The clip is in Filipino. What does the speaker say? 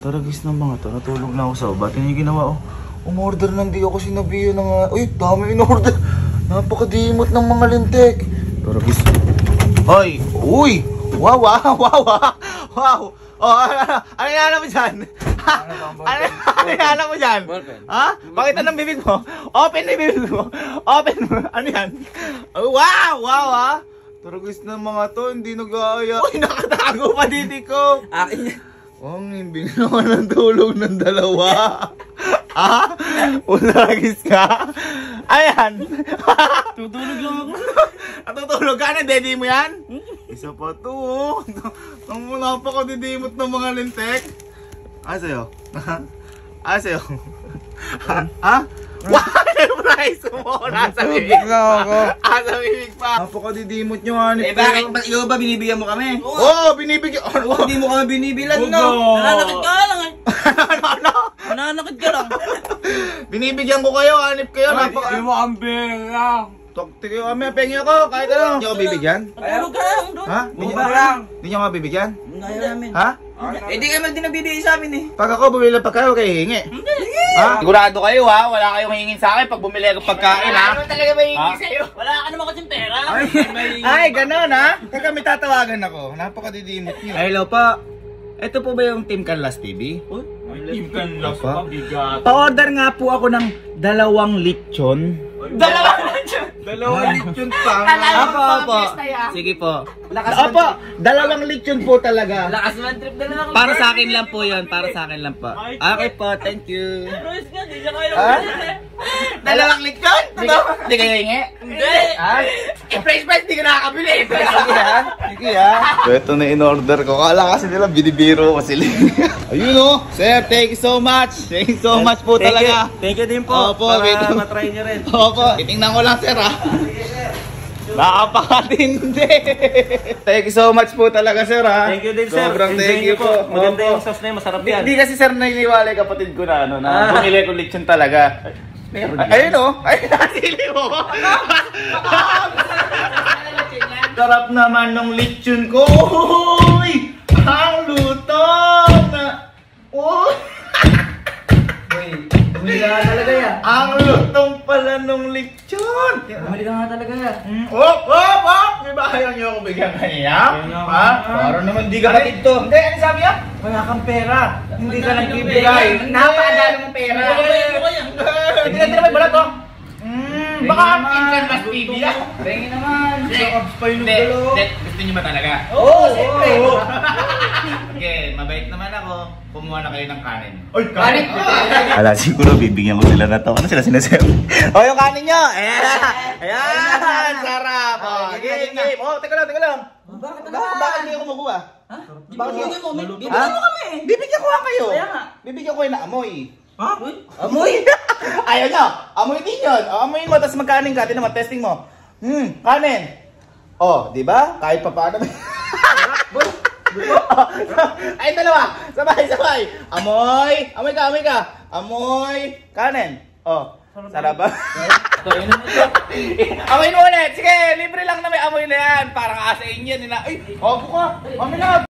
Tara guys ng mga to, natulog na ako sa baba. Tingnan yung ginawa oh. Umorder ng di ako sinabihan ng... Uy, dami in-order. Napakadimot ng mga lintik. Tara guys. Hoy! Uy! Wow! Oh, ano yan mo dyan? Ano yan mo dyan? Ha? Pakita ng bibig mo. Open yung bibig mo. Open mo. Ano yan? Wow ha? Tara guys ng mga to, hindi nag-aaya. Uy, nakatago pa dito ko. Akin yan. Ang imbing naman ng tulog ng dalawa. Ha? Ulagis ka? Ayan. Tutulog lang ako. Tutulog ka na, daddy mo yan? Isa pa to. Ang napakadidimot ng mga lintek. Sa'yo? Sa'yo? Ha? Wow! Price mo! Nasa bibig pa! Nasa bibig pa! Napakadidimot nyo, hanip kayo. Bakit? Ba't ikaw ba binibigyan mo kami? Oo! Binibigyan! Hindi mo kami binibilan, no? Nananakit ka lang eh. Nananakit ka lang. Binibigyan ko kayo, hanip kayo. Hindi mo kami binibilan. Tokti kayo kami, pengi ako, kahit ano. Hindi ako bibigyan? Tulog ka lang, bro. Ha? Hindi nyo ako bibigyan? Kaya namin. Ha? Hindi kayo din nagbibigay sa amin eh. Pag ako bumili ng pagkain, kayo hihingi. Ha? Sigurado kayo ha, wala kayong hingin sa akin pag bumili ako pagkain ha. Wala naman talaga may hihingi sa'yo. Wala ka naman kasing pera. Ay, ganun ha? Teka, may tatawagan ako. Napakadidimot nyo. Hello po. Ito po ba yung Team Canlas TV? Team Canlas pa, bigat. Pa-order nga po ako ng 2 lechon. Dalawang lechon pa. Opo. Sige po. Opo, 2 lechon po talaga. Lakas naman trip na lang. Para sa akin lang po yun. Para sa akin lang po. Okay po, thank you. Bros nga, di siya kayo. 2 lechon? Hindi kayo hingi? Hindi. Price, di ka nakakabili. Sige ha. Ito na in-order ko. Kala kasi nila binibiro ko sila. Ayun o. Sir, thank you so much. Thank you so much po talaga. Thank you din po. Opo, para matry nyo rin. Opo. Titingnan ko lang sir ha. Napakatindi. Thank you so much po talaga sir ha. Thank you din sir. Sobrang thank you po. Maganda yung sauce na yun, masarap yan. Hindi kasi sir naniniwala yung kapatid ko na ano na bumili ko lechon talaga. Ayun o. Ayun nasili mo. Sarap naman ng lechon ko. Uy! Ang lutong na. Uy! Bumili ka nga talaga yan. Ang lutong pala nung lechon. Bumili ka nga talaga yan. May bahayan niyo ako bigyan kanina? Ha? Para naman di ka kapatid to. Hindi, ano sabi niya? Wala kang pera. Hindi ka nagbibigay. Napakadali mong pera. Hindi na may balat to. Baka ang Team Canlas TV ah. Pengi naman. Gusto niyo ba talaga? Oo, siyempre. Okay, mabait naman ako. Kumuha na kayo ng kanin. Oy, kanin! Ala, siguro bibigyan ko sila na to. Ano sila sinasabi? O, yung kanin nyo! Ayan! Sarap! Game! Oh, teka lang! Bakit hindi ako makuha? Ha? Bibigyan mo kami. Bibigyan ko nga kayo. Kaya nga. Bibigyan ko kayo na amoy. Ha? Amoy? Ayaw nyo! Amoy din yun! Amoyin mo, tapos magkanin ka. Tinan mo, testing mo. Kanin! Oh, di ba? Kahit pa paano. Ay, dalawa! Sabay! Amoy! Amoy ka! Amoy! Kanin! Oh, sarap ba? Amoy mo ulit! Sige, libre lang na may amoy na yan! Parang asa inyo. Ay, opo ka! Amoy na!